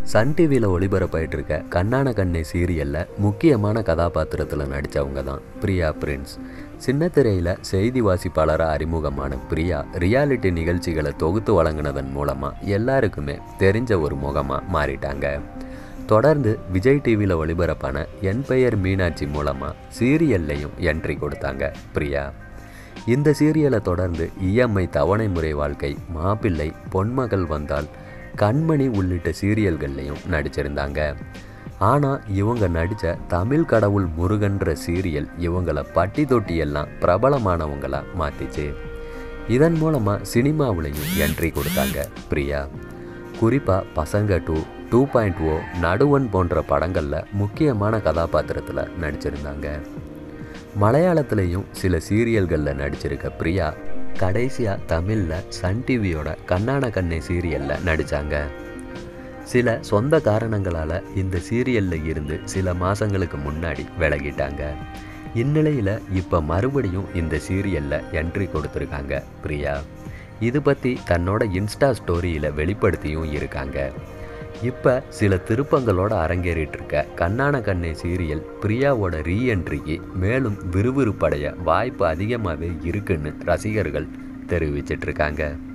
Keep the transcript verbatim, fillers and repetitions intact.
Sun டிவியில் ஒளிபரப்பாயிட்டு இருக்க கண்ணான கண்ணே சீரியலில் முக்கியமான கதாபாத்திரத்தில் நடித்தவங்க தான் பிரியா பிரின்ஸ். சின்னத்திரையில் செய்தி வாசிப்பாளராக அறிமுகமான பிரியா ரியாலிட்டி நிகழ்ச்சிகளை தொகுத்து வழங்கினதன் மூலமாக எல்லாருக்குமே தெரிஞ்ச ஒரு முகமாக மாறிட்டாங்க. தொடர்ந்து விஜய் டிவியில் ஒளிபரப்பான என் பெயர் மீனாட்சி மூலமாக சீரியல்லையும் என்ட்ரி கொடுத்தாங்க பிரியா. இந்த சீரியலை தொடர்ந்து இஎம்ஐ தவணை முறை வாழ்க்கை, மாப்பிள்ளை, பொன்மகள் வந்தால், கண்மணி உள்ளிட்ட சீரியல்கள்லையும் நடிச்சிருந்தாங்க. ஆனால் இவங்க நடித்த தமிழ் கடவுள் முருகன்ற சீரியல் இவங்களை பட்டி தொட்டியெல்லாம் பிரபலமானவங்களாக மாற்றிச்சு. இதன் மூலமாக சினிமாவிலையும் என்ட்ரி கொடுத்தாங்க பிரியா. குறிப்பாக பசங்க two, two point O, Naduvan போன்ற படங்களில் முக்கியமான கதாபாத்திரத்தில் நடிச்சிருந்தாங்க. மலையாளத்துலேயும் சில சீரியல்களில் நடிச்சிருக்க பிரியா கடைசியாக தமிழில் சன் டிவியோட கண்ணான கண்ணே சீரியலில் நடித்தாங்க. சில சொந்த காரணங்களால் இந்த சீரியலில் இருந்து சில மாதங்களுக்கு முன்னாடி விலகிட்டாங்க. இந்நிலையில் இப்போ மறுபடியும் இந்த சீரியலில் என்ட்ரி கொடுத்துருக்காங்க பிரியா. இது பற்றி தன்னோட இன்ஸ்டா ஸ்டோரியில் வெளிப்படுத்தியும் இருக்காங்க. இப்போ சில திருப்பங்களோட அரங்கேறிட்டுருக்க கண்ணான கண்ணே சீரியல் பிரியாவோட ரீஎன்ட்ரிக்கு மேலும் விறுவிறுப்படைய வாய்ப்பு அதிகமாகவே இருக்குன்னு ரசிகர்கள் தெரிவிச்சிட்ருக்காங்க.